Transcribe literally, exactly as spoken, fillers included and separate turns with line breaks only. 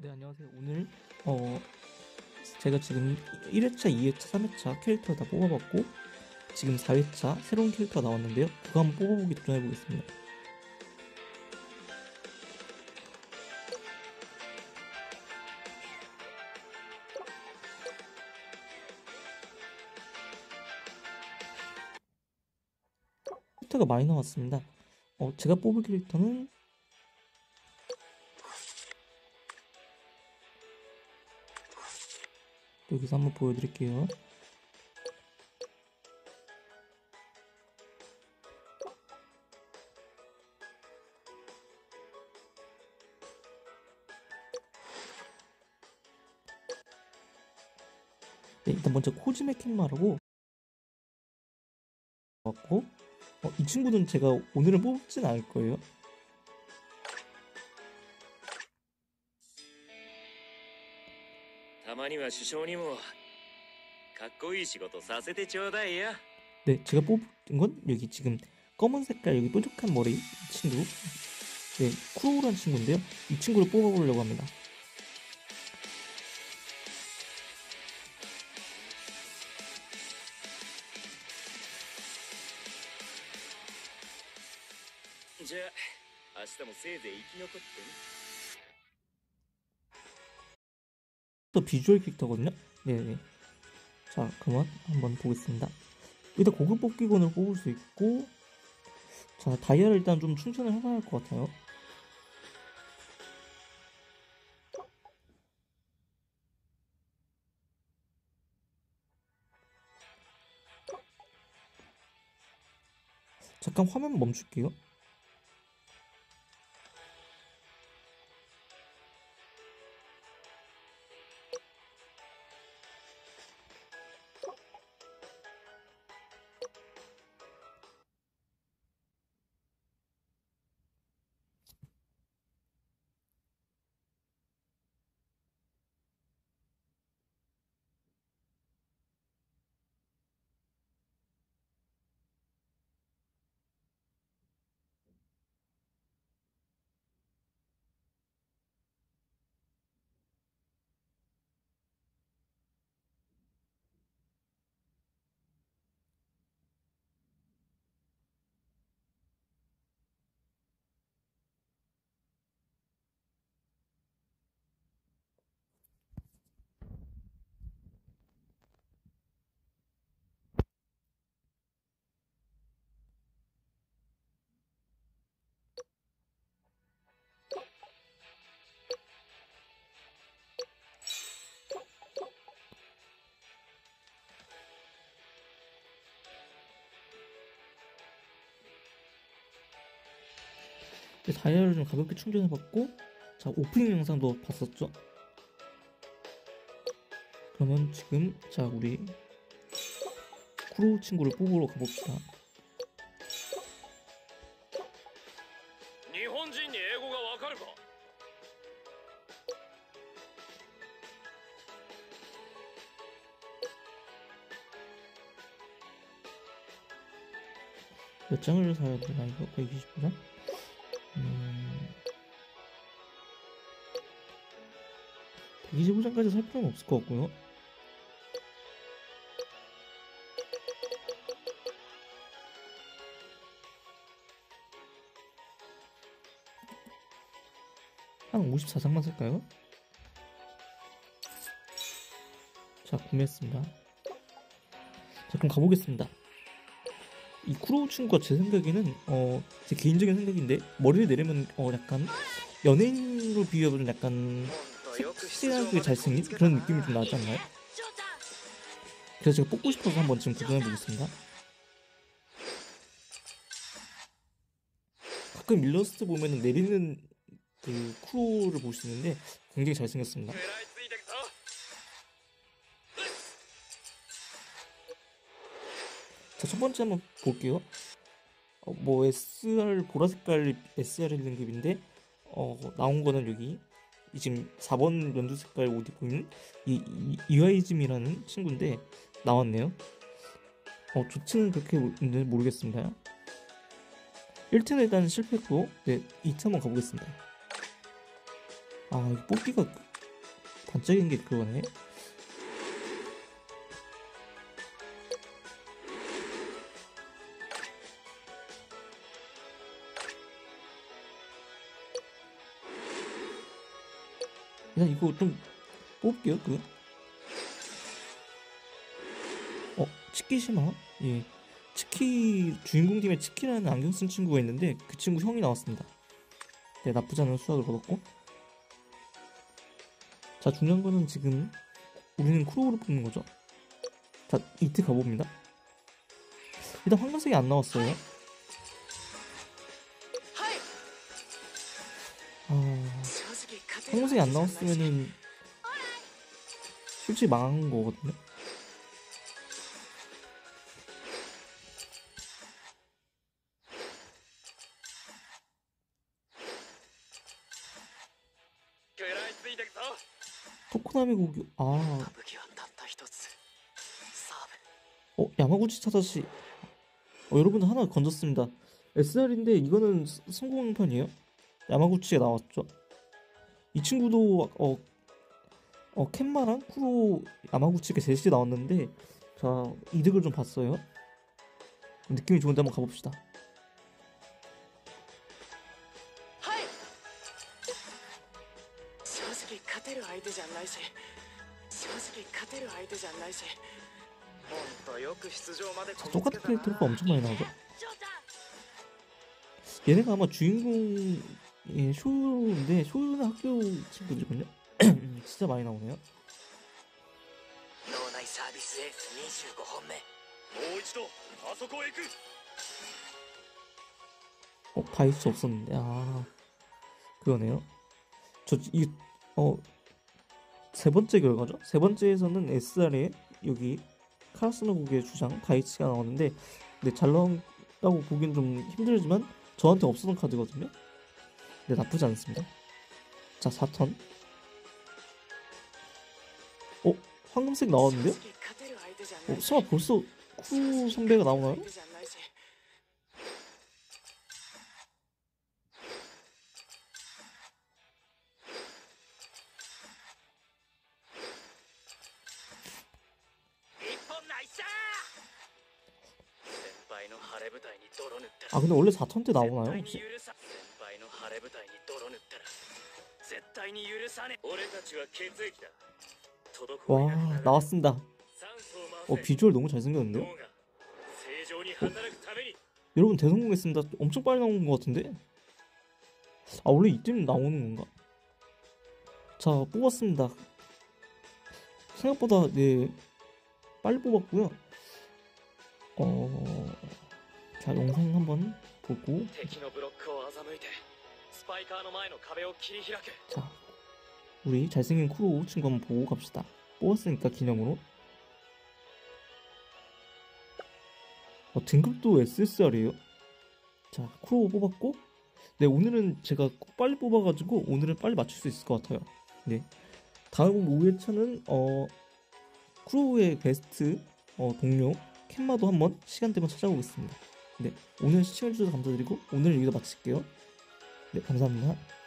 네, 안녕하세요. 오늘 어 제가 지금 일 회차, 이 회차, 삼 회차 캐릭터 다 뽑아봤고 지금 사 회차 새로운 캐릭터가 나왔는데요. 그거 한번 뽑아보기 도전해보겠습니다. 캐릭터가 많이 나왔습니다. 어 제가 뽑을 캐릭터는 여기서 한번 보여드릴게요. 네, 일단 먼저 코즈메 캔마라고 왔고 어, 이 친구는 제가 오늘은 뽑진 않을 거예요.
たまには首相にもかっこいい仕事させてちょうだいや.
네, 제가 뽑은 건 여기 지금 검은 색깔 여기 뾰족한 머리 친구, 네, 쿠로우란 친구인데요. 이 친구를 뽑아보려고 합니다.
자, 明日もせいぜい生き残ってね.
또 비주얼 캐릭터거든요. 네네. 자, 그러면 한번 보겠습니다. 일단 고급 뽑기권을 뽑을 수 있고, 자, 다이아를 일단 좀 충전을 해봐야 할 것 같아요. 잠깐 화면 멈출게요. 다이아를 좀 가볍게 충전해봤고, 자, 오프닝 영상도 봤었죠? 그러면 지금, 자, 우리 쿠로우 친구를 뽑으러 가봅시다.
日本人に英語がわかるか?
몇 장을 사야 되나, 이거? 백이십오 장? 음... 백이십오 장까지 살 필요는 없을 것 같고요. 한 오십사 장만 살까요? 자, 구매했습니다. 자, 그럼 가보겠습니다. 이 쿠로우 친구가 제 생각에는 어 제 개인적인 생각인데 머리를 내리면 어 약간 연예인으로 비유하면 약간 섹시하게 잘생긴 그런 느낌이 좀 나지 않나요? 그래서 제가 뽑고 싶어서 한번 지금 도전해 보겠습니다. 가끔 일러스트 보면은 내리는 그 쿠로우를 볼 수 있는데 굉장히 잘생겼습니다. 자, 첫 번째 한번 볼게요. 어, 뭐 에스알 보라색깔 에스알 등급인데 어 나온 거는 여기 지금 사 번 연두 색깔 옷 입고 있는 이, 이 이와이즘이라는 친구인데 나왔네요. 어 좋지는 그렇게 모르겠습니다. 일 트는 일단 실패했고, 네, 이 트 한번 가보겠습니다. 아, 이거 뽑기가 단적인 게 그거네. 일단 이거 좀 뽑을게요. 그 어, 치키시마? 예. 치키 주인공 팀에 치키라는 안경 쓴 친구가 있는데 그 친구 형이 나왔습니다. 네, 나쁘지 않은 수학을 거뒀고. 자, 중요한 거는 지금 우리는 크로우를 뽑는 거죠. 자, 이트 가봅니다. 일단 황금색이 안 나왔어요. 아, 황금색이 안 나왔으면은 솔직히 망한 거거든요. 토코나미 고교. 아, 어, 야마구치 타다시. 어, 여러분들 하나 건졌습니다. 에스알인데 이거는 스- 성공편이에요. 야마구치가 나왔죠. 이 친구도 어, 어 캔마랑 쿠로 야마구치가 셋이 나왔는데 자, 이득을 좀 봤어요. 느낌이 좋은데 한번 가봅시다. 자, 똑같은 캐릭터가 엄청 많이 나오죠. 얘네가 아마 주인공 예, 쇼인데 쇼는 학교 친구들이군요. 진짜 많이 나오네요. 어, 바이스 없었는데. 아, 그러네요. 저 이 어 세 번째 결과죠. 세 번째에서는 에스알에 여기 카라스노국의 주장 바이츠가 나오는데, 근데 잘 나온다고 보기엔 좀 힘들지만 저한테 없었던 카드거든요. 근데 나쁘지 않습니다. 자, 사 턴. 어, 황금색 나왔는데요? 어, 설마 벌써 쿠 선배가 나오나요? 아, 근데 원래 사 턴 때 나오나요 혹시? 와, 나왔습니다. 어, 비주얼 너무 잘생겼는데요? 어, 여러분 대성공했습니다. 엄청 빨리 나온 것 같은데? 아, 원래 이쯤 나오는 건가? 자, 뽑았습니다. 생각보다 네 빨리 뽑았고요. 어, 자, 영상 한번 보고. 자, 우리 잘생긴 쿠로 친구 한번 보고 갑시다. 뽑았으니까 기념으로. 어, 등급도 에스에스알이에요. 자, 쿠로 뽑았고, 네, 오늘은 제가 빨리 뽑아가지고 오늘은 빨리 맞출 수 있을 것 같아요. 네, 다음 오 회차는 어 쿠로의 베스트 어, 동료 캔마도 한번 시간 되면 찾아보겠습니다. 네, 오늘 시청해주셔서 감사드리고 오늘 여기서 마칠게요. 네, 감사합니다.